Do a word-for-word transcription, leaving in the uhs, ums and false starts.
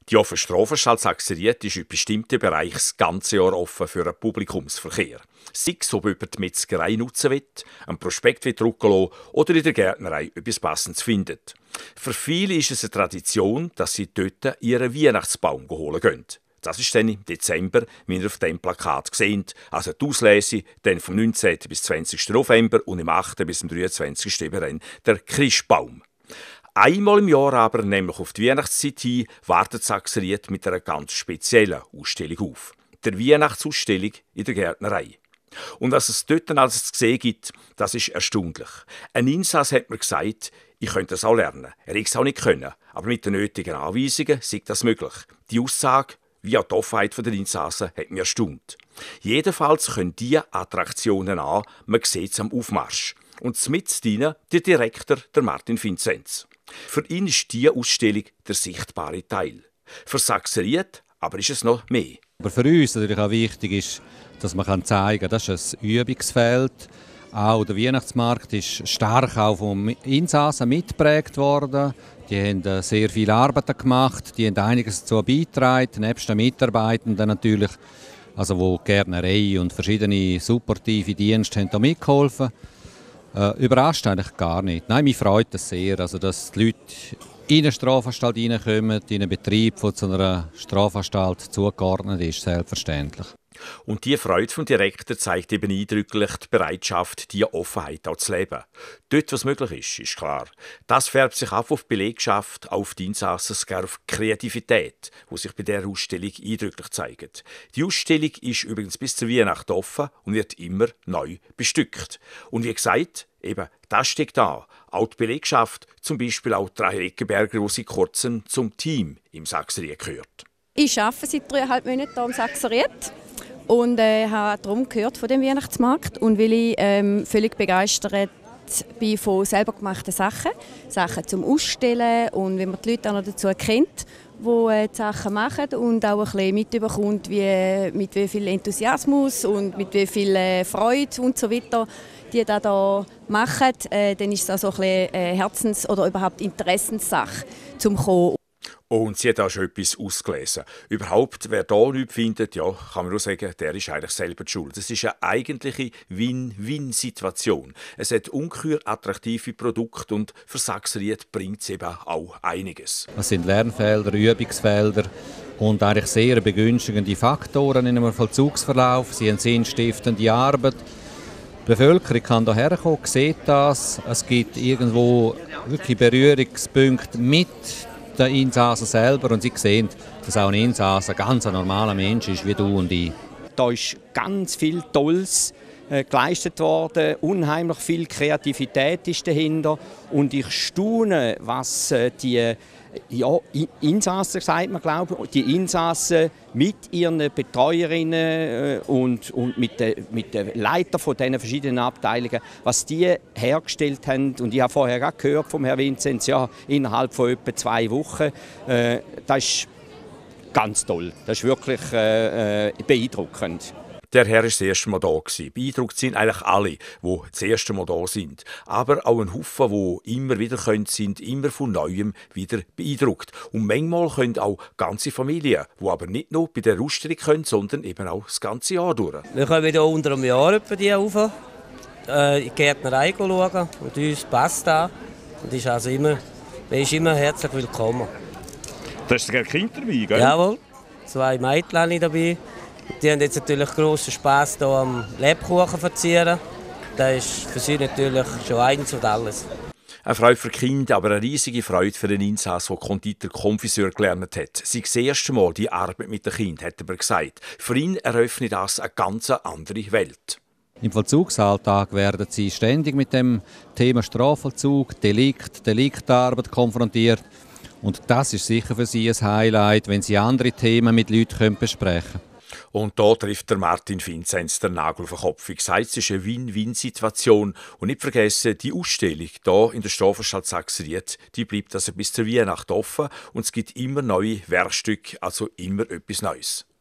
Die offene Strafanstalt Saxeriet ist in bestimmten Bereichen das ganze Jahr offen für einen Publikumsverkehr. Sei es, ob jemand die Metzgerei nutzen will, einen Prospekt drucken lassen oder in der Gärtnerei etwas Passendes findet. Für viele ist es eine Tradition, dass sie dort ihren Weihnachtsbaum holen gehen. Das ist dann im Dezember, wie ihr auf dem Plakat seht. Also die Auslese dann vom neunzehnten bis zwanzigsten November und im achten bis zum dreiundzwanzigsten eben der Christbaum. Einmal im Jahr aber, nämlich auf die Weihnachtszeit hin, wartet Saxeriet mit einer ganz speziellen Ausstellung auf. Der Weihnachtsausstellung in der Gärtnerei. Und was es dort alles zu sehen gibt, das ist erstaunlich. Ein Insass hat mir gesagt, ich könnte das auch lernen. Er hätte es auch nicht können, aber mit den nötigen Anweisungen sei das möglich. Die Aussage, wie auch die Offenheit der Insassen, hat mich erstaunt. Jedenfalls können diese Attraktionen an, man sieht es am Aufmarsch. Und mit ihnen der Direktor, der Martin Vinzenz. Für ihn ist diese Ausstellung der sichtbare Teil. Für Saxeriet aber ist es noch mehr. Aber für uns natürlich auch wichtig ist, dass man zeigen kann, das ist ein Übungsfeld. Auch der Weihnachtsmarkt ist stark auch vom Insassen mitgeprägt worden. Die haben sehr viel Arbeit gemacht, die haben einiges dazu beigetragen, nebst den Mitarbeitenden natürlich, also wo die Gärtnerei und verschiedene supportive Dienste haben da mitgeholfen. Äh, überrascht eigentlich gar nicht. Nein, mich freut das sehr, also dass die Leute in eine Strafanstalt reinkommen, in einen Betrieb, der zu einer Strafanstalt zugeordnet ist, selbstverständlich. Und diese Freude vom Direktor zeigt eben eindrücklich die Bereitschaft, diese Offenheit auch zu leben. Dort, was möglich ist, ist klar. Das färbt sich auch auf die Belegschaft, auf die Insassen, sogar auf die Kreativität, die sich bei dieser Ausstellung eindrücklich zeigt. Die Ausstellung ist übrigens bis zur Weihnacht offen und wird immer neu bestückt. Und wie gesagt, eben, das steckt da. Auch die Belegschaft, zum Beispiel auch die Rahel Eckenberger, die seit kurzem zum Team im Saxeriet gehört. Ich arbeite seit dreieinhalb Monaten hier im Saxeriet und äh, habe darum gehört von dem Weihnachtsmarkt und weil ich ähm, völlig begeistert bin von selber gemachten Sachen, Sachen zum Ausstellen und wenn man die Leute auch noch dazu kennt, die äh, die Sachen machen und auch ein bisschen mitbekommt, wie, mit wie viel Enthusiasmus und mit wie viel äh, Freude und so weiter die das hier machen, äh, dann ist es also ein bisschen äh, Herzens- oder überhaupt Interessenssache zum Kommen. Und sie hat auch schon etwas ausgelesen. Überhaupt, wer da nichts findet, ja, kann man nur sagen, der ist eigentlich selber die Schuld. Es ist eine eigentliche Win-Win-Situation. Es hat ungeheuer attraktive Produkte und für Saxeriet bringt es eben auch einiges. Es sind Lernfelder, Übungsfelder und eigentlich sehr begünstigende Faktoren in einem Vollzugsverlauf. Sie haben sinnstiftende Arbeit. Die Bevölkerung kann hierher kommen, sieht das. Es gibt irgendwo wirklich Berührungspunkte mit den Insassen selber und sie sehen, dass auch ein Insasse ein ganz normaler Mensch ist wie du und ich. Da ist ganz viel Tolles äh, geleistet worden, unheimlich viel Kreativität ist dahinter und ich staune, was äh, die ja, Insassen, sagt man, glaube ich, die Insassen mit ihren Betreuerinnen und, und mit den mit den Leitern von diesen verschiedenen Abteilungen, was die hergestellt haben. Und ich habe vorher auch gehört vom Herrn Vinzenz, ja, innerhalb von etwa zwei Wochen. Äh, das ist ganz toll. Das ist wirklich äh, beeindruckend. Der Herr war das erste Mal da. Beeindruckt sind eigentlich alle, die das erste Mal da sind. Aber auch ein Haufen, die immer wieder können, sind immer von Neuem wieder beeindruckt. Und manchmal können auch ganze Familien, die aber nicht nur bei der Ausstellung können, sondern eben auch das ganze Jahr durch. Wir kommen hier unter einem Jahr etwa die rauf, äh, in die Gärtnerei schauen. Und uns passt das. Und ist also immer, man ist immer herzlich willkommen. Da ist sogar Kind dabei, gell? Jawohl, zwei Mädchen dabei. Die haben jetzt natürlich grossen Spass hier am Lebkuchen verzieren. Das ist für sie natürlich schon eins und alles. Eine Freude für Kinder, aber eine riesige Freude für den Insass, der Konditor Konfiseur gelernt hat. Sei das erste Mal die Arbeit mit den Kindern, hat er gesagt. Für ihn eröffnet das eine ganz andere Welt. Im Vollzugsalltag werden sie ständig mit dem Thema Strafvollzug, Delikt, Deliktarbeit konfrontiert. Und das ist sicher für sie ein Highlight, wenn sie andere Themen mit Leuten besprechen können. Und da trifft der Martin Vinzenz den Nagel auf den Kopf. Wie gesagt, es ist eine Win-Win-Situation. Und nicht vergessen, die Ausstellung hier in der Strafanstalt Saxeriet, die bleibt also bis zur Weihnacht offen. Und es gibt immer neue Werkstücke, also immer etwas Neues.